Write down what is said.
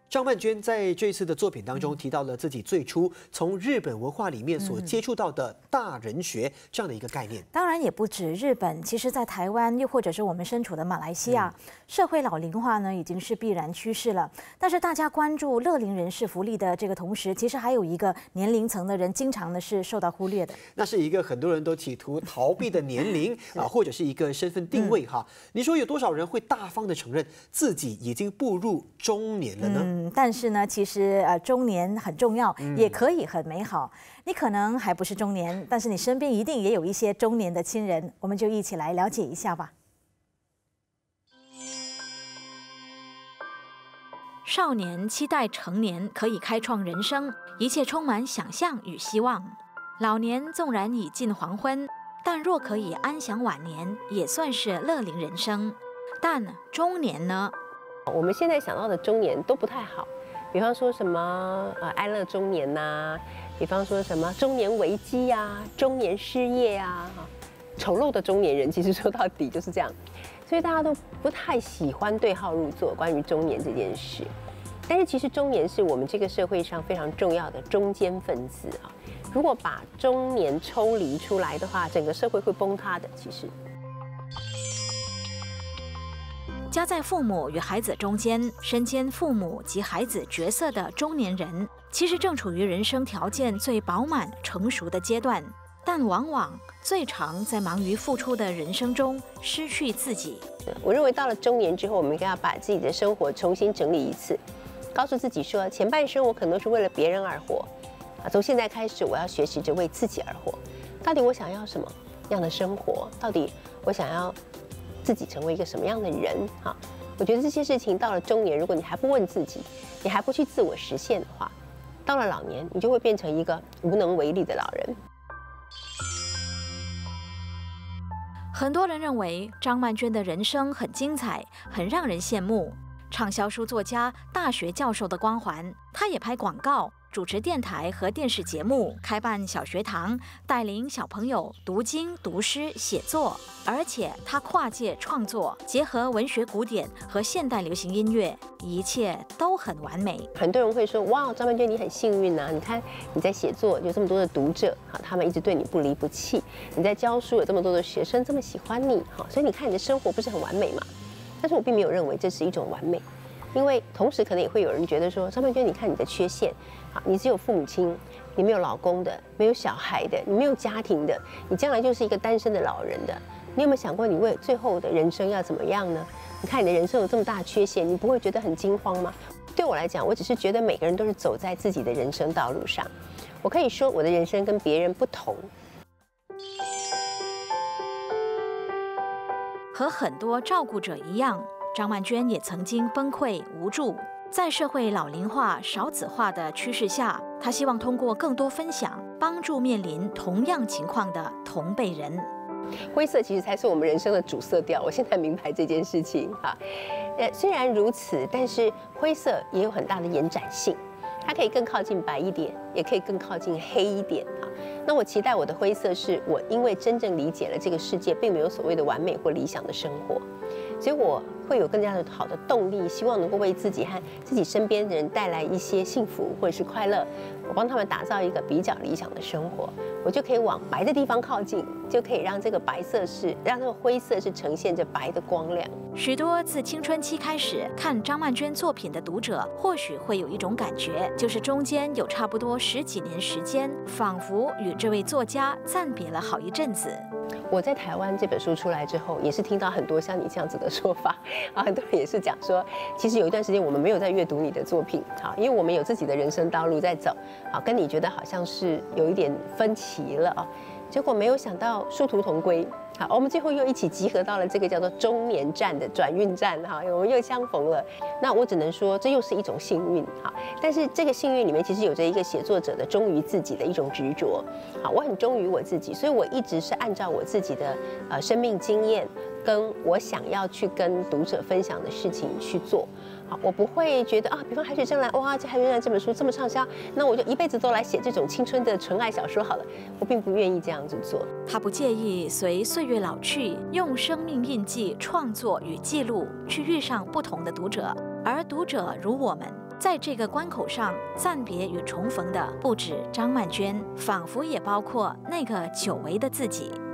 张曼娟在这次的作品当中提到了自己最初从日本文化里面所接触到的大人学这样的一个概念。 当然也不止日本，其实在台湾又或者是我们身处的马来西亚，社会老龄化呢已经是必然趋势了。但是大家关注乐龄人士福利的这个同时，其实还有一个年龄层的人经常呢是受到忽略的。 那是一个很多人都企图逃避的年龄啊，或者是一个身份定位哈。你说有多少人会大方的承认自己已经步入中年了呢？ 但是呢，其实中年很重要，也可以很美好。你可能还不是中年，但是你身边一定也有一些中年的亲人，我们就一起来了解一下吧。 少年期待成年可以开创人生，一切充满想象与希望。老年纵然已近黄昏，但若可以安享晚年，也算是乐龄人生。但中年呢？ 我们现在想到的中年都不太好，比方说什么哀乐中年呐，比方说什么中年危机呀、中年失业啊，丑陋的中年人，其实说到底就是这样，所以大家都不太喜欢对号入座关于中年这件事。但是其实中年是我们这个社会上非常重要的中坚分子啊，如果把中年抽离出来的话，整个社会会崩塌的。其实。 夹在父母与孩子中间，身兼父母及孩子角色的中年人，其实正处于人生条件最饱满、成熟的阶段，但往往最常在忙于付出的人生中失去自己。 我认为到了中年之后，我们应该要把自己的生活重新整理一次，告诉自己说，前半生我可能是为了别人而活，从现在开始我要学习着为自己而活。到底我想要什么样的生活？到底我想要自己成为一个什么样的人？哈，我觉得这些事情到了中年，如果你还不问自己，你还不去自我实现的话，到了老年，你就会变成一个无能为力的老人。 很多人认为张曼娟的人生很精彩，很让人羡慕。畅销书作家、大学教授的光环，她也拍广告，主持电台和电视节目，开办小学堂，带领小朋友读经、读诗、写作。而且她跨界创作，结合文学古典和现代流行音乐，一切都很完美。 很多人会说：“哇，张曼娟你很幸运啊！你看你在写作，有这么多的读者，他们一直对你不离不弃；你在教书，有这么多的学生这么喜欢你，所以你看你的生活不是很完美嘛？”但是我并没有认为这是一种完美。因为同时可能也会有人觉得说，张曼娟，你看你的缺陷，你只有父母亲，你没有老公的，没有小孩的，你没有家庭的，你将来就是一个单身的老人的。你有没有想过，你为最后的人生要怎么样呢？你看你的人生有这么大的缺陷，你不会觉得很惊慌吗？对我来讲，我只是觉得每个人都是走在自己的人生道路上。我可以说我的人生跟别人不同。 和很多照顾者一样，张曼娟也曾经崩溃无助。在社会老龄化、少子化的趋势下，她希望通过更多分享，帮助面临同样情况的同辈人。 灰色其实才是我们人生的主色调，我现在明白这件事情哈。虽然如此，但是灰色也有很大的延展性，它可以更靠近白一点，也可以更靠近黑一点啊。那我期待我的灰色是我因为真正理解了这个世界并没有所谓的完美或理想的生活，所以我会有更加的好的动力，希望能够为自己和自己身边的人带来一些幸福或者是快乐。我帮他们打造一个比较理想的生活，我就可以往白的地方靠近，就可以让这个白色让这个灰色是呈现着白的光亮。 许多自青春期开始看张曼娟作品的读者，或许会有一种感觉，就是中间有差不多10几年时间，仿佛与这位作家暂别了好一阵子。 我在台湾这本书出来之后，也是听到很多像你这样子的说法啊，很多人也是讲说，其实有一段时间我们没有在阅读你的作品，好，因为我们有自己的人生道路在走，好，跟你觉得好像是有一点分歧了啊，结果没有想到殊途同归。好，我们最后又一起集合到了这个叫做中年站的转运站，哈，我们又相逢了。那我只能说，这又是一种幸运，哈。但是这个幸运里面其实有着一个写作者的忠于自己的一种执着，好，我很忠于我自己，所以我一直是按照我自己的生命经验，跟我想要去跟读者分享的事情去做。好，我不会觉得啊，比方海水正蓝，哇，这海水正蓝这本书这么畅销，那我就一辈子都来写这种青春的纯爱小说好了。我并不愿意这样子做。 他不介意随岁月老去，用生命印记创作与记录，去遇上不同的读者，而读者如我们， 在这个关口上暂别与重逢的不止张曼娟，仿佛也包括那个久违的自己。